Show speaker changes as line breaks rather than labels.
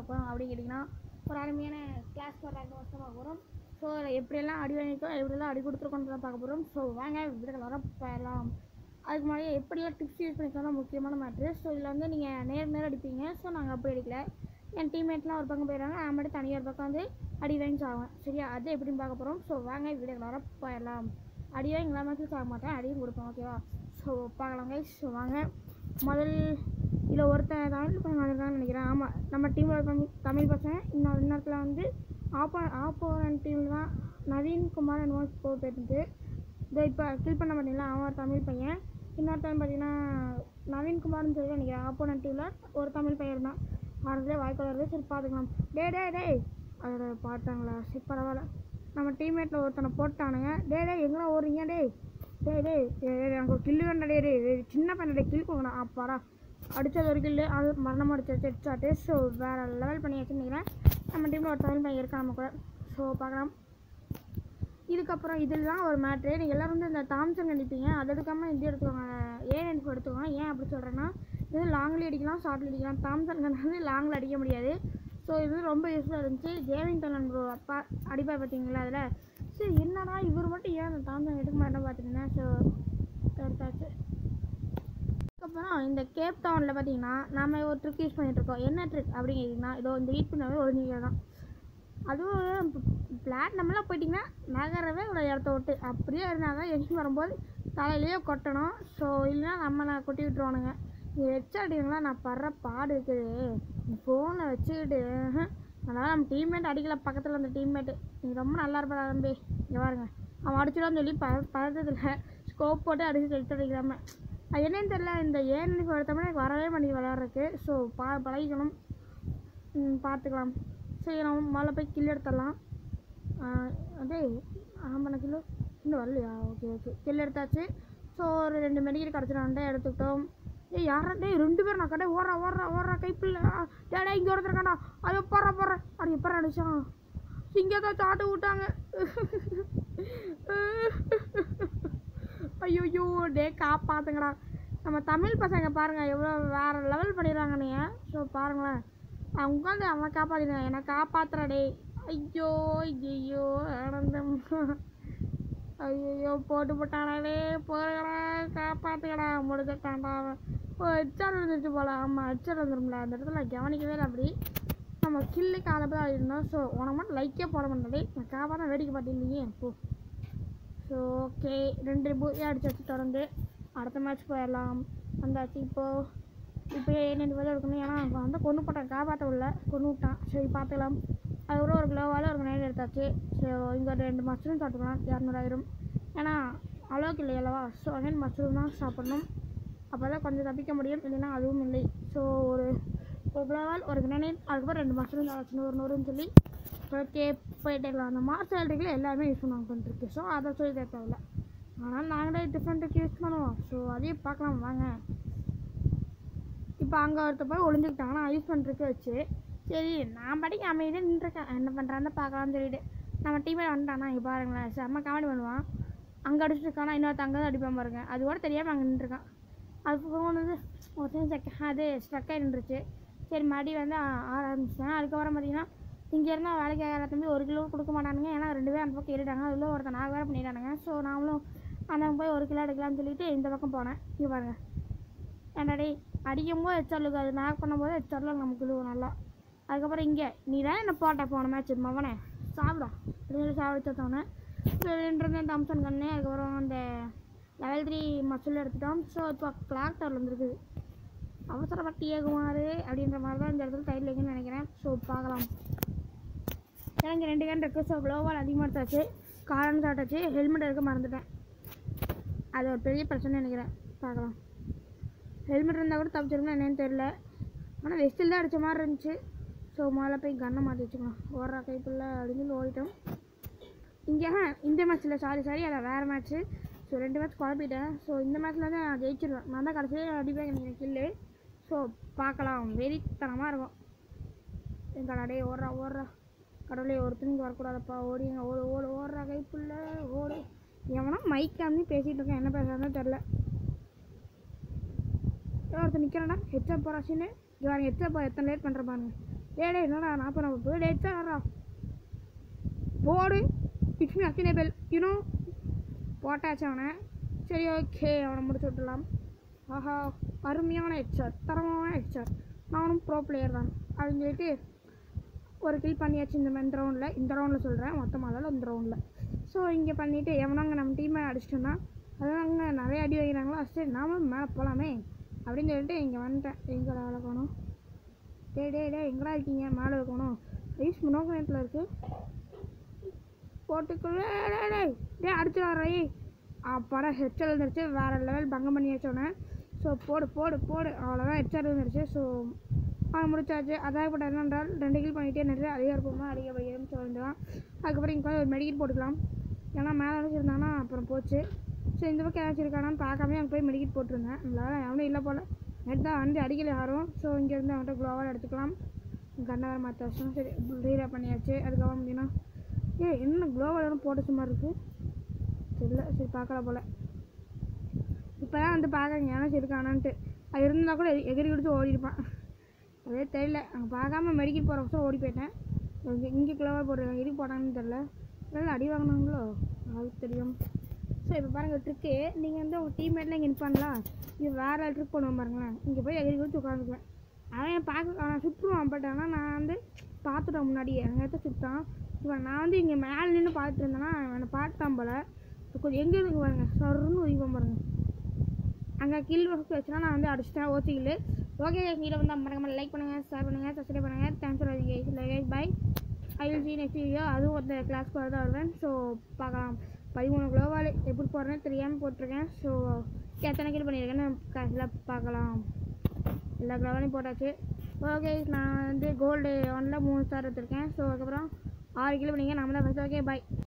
பார்க்க போகிறோம் அப்படின்னு கேட்டிங்கன்னா ஒரு அருமையான கிளாஸ் ஒரு ரேங்க் வாட்ச் பார்க்க போகிறோம். ஸோ எப்படியெல்லாம் அடி வாங்கியிருக்கோம் எப்படியெல்லாம் அடி கொடுத்துருக்கோன்னு தான் பார்க்க போகிறோம். ஸோ வாங்க வீடியோவில் வர போயிடலாம். அதுக்கு முன்னாடி எப்படியெல்லாம் டிப்ஸ் யூஸ் பண்ணிக்கலாம் முக்கியமான மேட்ரு. ஸோ இதில் வந்து நீங்கள் நேரம் அடிப்பீங்க. ஸோ நாங்கள் அப்படி அடிக்கல, என் டீம்மேட்லாம் ஒரு பக்கம் போயிடுறாங்க, நான் மட்டும் தனியாக ஒரு பக்கம் வந்து அடி வாங்கி சாகுவேன். சரியா, அது எப்படின்னு பார்க்க போகிறோம். ஸோ வாங்க வீடியோவில் வர போயிடலாம். அடி வாங்கி எல்லா மேட்ச்சும் சாக மாட்டேன், அடியும் கொடுப்பேன். ஓகேவா, ஸோ பார்க்கலாம் கைஸ். ஸோ வாங்க, முதல் இதில் ஒருத்தன் தமிழ் பசங்க வந்திருக்காங்கன்னு நினைக்கிறேன். ஆமாம், நம்ம டீமில் தமிழ் பசங்க. இன்னொருத்தில் வந்து ஆப்போனன்ட் டீமில் தான் நவீன்குமார் என்னமோ போயிட்டு இதோ இப்போ கில் பண்ண மாட்டீங்களா, அவன் ஒரு தமிழ் பையன். இன்னொருத்தன் பார்த்தீங்கன்னா நவீன்குமார்னு சொல்லி நினைக்கிறேன். ஆப்போனன்ட் டீமில் ஒரு தமிழ் பையன் தான். ஆறுதலே வாய்க்கால் வருது. சரி பார்த்துக்கலாம். டே அதோட பார்த்தாங்களா, சரி பரவாயில்ல. நம்ம டீம்மேட்டில் ஒருத்தனை போட்டானுங்க. டே எங்கெல்லாம் ஓடுறீங்க? டே எனக்கு கில்லு வேண்டாம். டே சின்ன பையனோட கில் போங்கண்ணா. அப்பாடா, அடித்தது ஒரு கில்லு, அது மரணமாக அடிச்சு ஹெட்ஷாட்டு. ஸோ வேறு லெவல் பண்ணி வச்சுருந்தீங்கன்னா நம்ம டீமில் ஒரு தமிழ் பையன் இருக்கான் நம்ம கூட. ஸோ பார்க்கலாம். இதுக்கப்புறம் இதில் தான் ஒரு மேட்ரு. நீங்கள் எல்லோரும் வந்து இந்த தாம்சன் அடிப்பீங்க, அது எடுக்காமல் இது எடுத்துக்கோங்க, ஏஎன்எஃப் எடுத்துக்கோங்க. ஏன் அப்படி சொல்கிறேன்னா, இது லாங்கில் அடிக்கலாம், ஷார்ட்ல அடிக்கலாம். தாம்சன் வந்து லாங்கில் அடிக்க முடியாது. ஸோ இது ரொம்ப யூஸ்ஃபுல்லாக இருந்துச்சு. ஜேவிங்டன் ப்ரோ அப்பா அடிப்பா பார்த்தீங்களா அதில். சரி என்னடா இவர் மட்டும் ஏன் அந்த தாம்சன் எடுக்க மாட்டேன் பார்த்துருந்தேன். ஸோ எடுத்தாச்சு. அதுக்கப்புறம் இந்த கேப் டவுனில் பார்த்தீங்கன்னா நம்ம ஒரு ட்ரிக் யூஸ் பண்ணிகிட்ருக்கோம். என்ன ட்ரிக் அப்படின்னு கேட்டிங்கன்னா, இதோ இந்த ஹீட் பண்ணவே ஒரு நீங்கள் தான். அதுவும் பிளாட் நம்மளாம் போயிட்டிங்கன்னா நகரவே ஒரு இடத்த விட்டு அப்படியே இருந்தால் தான் எரிஞ்சு வரும்போது தலையிலேயே கொட்டணும். ஸோ இல்லைன்னா நம்மளை கொட்டி விட்டுருவானுங்க. நீங்கள் வச்சு அடிங்களா, நான் படுற பாடு இருக்குது ஃபோனை வச்சுக்கிட்டு. அதனால் நம்ம டீம்மேட் அடிக்கல, பக்கத்தில் அந்த டீம்மேட்டு நீங்கள் ரொம்ப நல்லா இருப்பா தம்பி. இங்கே பாருங்க, அவன் அடிச்சிடான்னு சொல்லி பதட்டத்தில் ஸ்கோப் போட்டு அடிச்சு எடுத்து அடிக்கிறாம. அது என்னன்னு தெரியல, இந்த ஏஎன்எஃப் எடுத்தோம்னா எனக்கு வரவே மாட்டேங்குது விளையாடுறதுக்கு. ஸோ பழகிக்கணும், பார்த்துக்கலாம். சரி நம்ம மேலே போய் கில் எடுத்துடலாம். அதே ஆமாண்ணா கிலோ இன்னும் வரலையா? ஓகே கில் எடுத்தாச்சு. ஸோ ஒரு 2 மெடிக்கெட் கிடச்சிடான்டே எடுத்துக்கிட்டோம். யாராண்டே 2 பேர் நான் கடை ஓடுறா கைப்பில்ல. டேடா இங்கே ஒருத்தருக்காண்டா, அதை போடுறேன் அப்படி எப்போ அடிச்சான். இங்கே தான் சாட்டு விட்டாங்க. ஐயோ டே காப்பாற்றுங்கடா. நம்ம தமிழ் பசங்க பாருங்கள் எவ்வளோ வேறு லெவல் பண்ணிடுறாங்க நீங்கள். ஸோ பாருங்களேன், அவன் உட்காந்து அவன் காப்பாற்றிடுங்க, என்னை காப்பாற்றுறடே. ஐயோ ஆனந்தம். ஐயோ போட்டு போட்டானே, போகிறா காப்பாற்றுக்கடா, முடிச்சுட்டான்டா. ஓ ஹெட்ஷாட் வந்துருச்சு போல். ஆமாம் ஹெட்ஷாட் வந்துடும்ல, அந்த இடத்துல கவனிக்கவே இல்லை. அப்படி நம்ம கில்லுக்கு ஆளப்போ ஆகிருந்தோம். ஸோ உனக்கு மட்டும் லைக்கே போட மாட்டேன், நான் காப்பாற்ற வேடிக்கை பார்த்துருந்தீங்க இப்போ. ஸோ ஓகே 2 பூஜை அடிச்சு தொடர்ந்து அடுத்த மேட்ச் போயிடலாம். வந்தாச்சு. இப்போ என்னென்னு பதில் எடுக்கணும், ஏன்னா வந்து கொண்டு போட்டான், காப்பாற்ற உள்ள கொண்டு விட்டான். சரி பார்த்துக்கலாம். அதுக்கப்புறம் ஒரு கிலோவால் ஒரு நைட் எடுத்தாச்சு. ஸோ இங்கே 2 மஷ்ரூம் சாப்பிட்டுக்கலாம், 200,000. ஏன்னா அளவுக்கு இல்லை அல்லவா. ஸோ அகைன் மஷ்ரூம் தான் சாப்பிட்ணும், அப்போ தான் கொஞ்சம் தப்பிக்க முடியும், இல்லைன்னா அதுவும் இல்லை. ஸோ ஒரு கிலோவால் ஒரு கிரனைட், அதுக்கப்புறம் 2 மஷ்ரூம் ஆச்சு 100 சொல்லி ஓகே போயிட்டே இருக்கலாம். அந்த மார்ஷல் சேலரிக்கில் எல்லாருமே யூஸ் பண்ணுவாங்க பண்ணிருக்கு. ஸோ அதை சொல்லி தேவையில்லை, ஆனால் நாங்களே டிஃப்ரெண்ட்டுக்கு யூஸ் பண்ணுவோம். ஸோ அதையும் பார்க்கலாம் வாங்க. இப்போ அங்கே ஒருத்த போய் ஒளிஞ்சுக்கிட்டாங்கன்னா யூஸ் பண்ணுறதுக்கு வச்சு, சரி நான் படிக்க அமைதியாக நின்றுருக்கேன், என்ன பண்ணுறான்னு பார்க்கலாம்னு சொல்லிட்டு நம்ம டீமே வந்துட்டானா. இங்கே பாருங்களேன், செம்ம காமெடி பண்ணுவான். அங்கே அடிச்சுருக்கானா, இன்னொருத்த அங்கே தான் அடிப்பான் பாருங்க, அது கூட தெரியாமல் அங்கே நின்றுருக்கான். அது போனது அது ஸ்ட்ரக் ஆகி நின்றுச்சு. சரி மறுபடி வந்து ஆரம்பிச்சிட்டேன். அதுக்கப்புறம் பார்த்தீங்கன்னா இங்கே இருந்தால் வேலைக்கு ஆகிற தம்பி 1 கிலோ கொடுக்க மாட்டானுங்க, ஏன்னா 2 பேர் அந்த பக்கம் ஏறிட்டாங்க. அதில் ஒருத்தன் நான் வேறு பண்ணிட்டானுங்க. ஸோ நாமளும் அந்த போய் 1 கிலோ எடுக்கலாம்னு சொல்லிட்டு இந்த பக்கம் போனேன். இங்கே பாருங்கள், ஏன்டாடி அடிக்கும் போது ஹெச்ஆர்லுக்கு அது நாக் பண்ணும்போது ஹெச்ஆர்ல நமக்கு இது நல்லா. அதுக்கப்புறம் இங்கே நீ தான் என்ன போட்ட போன மேட்ச் மவனே சாப்பிடா அப்படின்னு சொல்லி சாப்பிடுத்தோன்னே இருந்தேன் தாம்சன் கண்ணு. அதுக்கப்புறம் அந்த லெவல் 3 மசில் எடுத்துட்டோம். ஸோ இப்போ கிளாக் டவரில் வந்துருக்குது. அவசரப்பட்டு ஏகுமாறு அப்படின்ற மாதிரி தான் இந்த இடத்துல டைட்டில் இருக்குன்னு நினைக்கிறேன். ஸோ பார்க்கலாம். எனக்கு 2 கேன் இருக்குது. ஸோ க்ளோவால் அதிகமாக எடுத்தாச்சு, காரன் சாட்டாச்சு, ஹெல்மெட் எடுக்க மறந்துட்டேன், அது ஒரு பெரிய பிரச்சனை நினைக்கிறேன். பார்க்கலாம். ஹெல்மெட் இருந்தால் கூட தப்பிச்சிருந்தா என்னன்னு தெரில, ஆனால் வெஸ்டில் தான் அடித்த மாதிரி இருந்துச்சு. ஸோ முதல்ல போய் கன்னை மாற்றி வச்சுக்கலாம். ஓடுறா கைப்புள்ள அப்படின்னு ஓடிட்டோம். இங்கே இந்த மேட்ச்சில் சாரி அதை வேறு மேட்ச்சு. ஸோ 2 மேட்ச் குழப்பிட்டேன். ஸோ இந்த மேட்ச்சில் வந்து நான் ஜெயிச்சிருவேன், நான் தான் கடைசியாக அடிப்பேன் எனக்கு கில்லு. ஸோ பார்க்கலாம், வெறித்தனமாக இருக்கும். என் கடாடே ஓடுறா கடவுளே, ஒருத்தனுக்கு வரக்கூடாதப்பா, ஓடிங்க ஓடுறா கைப்புள்ள ஓடு. எவனா மைக் காமி பேசிகிட்டு இருக்கேன், என்ன பேசுகிறான்னு தெரில. ஒருத்தர் நிற்கிறானா ஹெச்அப் போகிறாச்சின்னு. இவங்க ஹெச்அப் எத்தனை லேட் பண்ணுற பாருங்க. டே என்னடா 40 டேட்ஸா வர்றா போடு இட்ஸ் மீ அக்னேபிள் யூனோ போட்டாச்சு அவனை. சரி ஓகே அவனை முடிச்சு விட்டுலாம். ஆஹா அருமையான ஹெட்ஷாட் தரமான ஹெட்ஷாட் நானும் ப்ரோ பிளேயர் தான் அப்படின்னு சொல்லிட்டு ஒரு கில் பண்ணியாச்சு இந்த ரவுண்டில் சொல்கிறேன் மொத்தமாக இந்த ரவுண்டில். ஸோ இங்கே பண்ணிவிட்டு எவனாங்க நம்ம டீமை அடிச்சிட்டோன்னா அதெல்லாம் அங்கே நிறைய அடி வைக்கிறாங்களோ சரி நாமளும் மேலே போகலாமே அப்படின்னு சொல்லிட்டு இங்கே வந்துட்டேன். எங்கடா வளர்க்கணும் டே எங்கடா இருக்கீங்க மேலே வைக்கணும் ஐஸ் முன்னோக்கத்தில் இருக்குது போட்டுக்குள்ளே டே அடிச்சு வர்றே படம் ஹெட்செட் இருந்துருச்சு வேறு லெவல் பங்கம் பண்ணி வச்சோன்னே. ஸோ போடு அவ்வளோதான் ஹெட்செட் இருந்துருச்சு. ஸோ அவன் முடிச்சாச்சு. அதாகப்பட்ட என்னென்றால் 2 கில் பண்ணிகிட்டே நிறைய அதிகாரப்பூர்வமாக அடிக்கப்படுகிறேன்னு சொல்லிட்டுதான். அதுக்கப்புறம் இங்கே ஒரு மெடிக்கெட் போட்டுக்கலாம் ஏன்னா மேலே வச்சுருந்தாங்கன்னா அப்புறம் போச்சு. ஸோ இந்த பக்கம் ஏதாச்சும் இருக்கானான்னு பார்க்காம அங்கே போய் மெடிக்கெட் போட்டிருந்தேன். அதனால் எவனும் இல்லை போல் நெட் தான் வந்து அடிக்கல யாரும். ஸோ இங்கேருந்து அவன்கிட்ட க்ளோவால் எடுத்துக்கலாம். கண்ணை வேறு மாற்ற வருஷம் சரி ரீடாக பண்ணியாச்சு. அதுக்கப்புறம் அப்படின்னா என்ன க்ளோவால் எதுவும் போட்ட சும்மா இருக்குது தெரியல. சரி பார்க்கல போல் இப்போ தான் வந்து பார்க்குறேங்க ஏன்னா இருக்கானான்ட்டு. அது இருந்தால் கூட எகிரி குடிச்சு ஓடிருப்பான் அதே தெரியல. அங்கே பார்க்காம மெடிக்கல் போகிற வருஷம் ஓடி போயிட்டேன். இங்கே க்ளோவால் போடுறாங்க எதுக்கு போட்டாங்கன்னு தெரில. அதனால் அடி வாங்கினாங்களோ அது தெரியும். ஸோ இப்போ பாருங்கள் ட்ரிக்கு நீங்கள் வந்து உங்கள் டீம்மேட்லாம் இங்கே நிற்பாங்களா இங்கே வேறு ட்ரிக் பண்ணுவோம் பாருங்களேன். இங்கே போய் எகிரி குடிச்சு உட்காந்துக்குவேன். அவன் அவன் சுற்றுவான் பட் ஆனால் நான் வந்து பார்த்துட்டேன் முன்னாடியே அங்கே சுட்டான். இப்போ நான் வந்து இங்கே மேலே நின்று பார்த்துட்டு இருந்தேன்னா அவனை பார்த்தான் போல் கொஞ்சம் எங்கே இருக்கு பாருங்கள் சருன்னு உதிப்போம் பாருங்கள். அங்கே கில் வச்சுனா நான் வந்து அடிச்சிட்டேன் ஓசிக்கில். ஓகே வீடியோ வந்து மறக்காம லைக் பண்ணுங்கள் ஷேர் பண்ணுங்கள் சப்ஸ்கிரைப் பண்ணுங்கள். தேங்க்ஸ் ஃபார் வாட்சிங் bye. I will see next video. அதுவும் ஒரு கிளாஸ்க்கு வரதான் வருவேன். ஸோ பார்க்கலாம் 13 க்ளோவால் எப்படி போடுறேன்னு தெரியாமல் போட்டிருக்கேன். ஸோ எத்தனை கில் பண்ணியிருக்கேன்னு கடைசியில் பார்க்கலாம். எல்லா க்ளோவாலையும் போட்டாச்சு. ஓகே நான் வந்து கோல்டு 1ல் 3 ஸ்டார் எடுத்திருக்கேன். ஸோ அதுக்கப்புறம் 6 கிலோ பண்ணிங்க நம்ம தான் ஃபஸ்ட். Okay bye.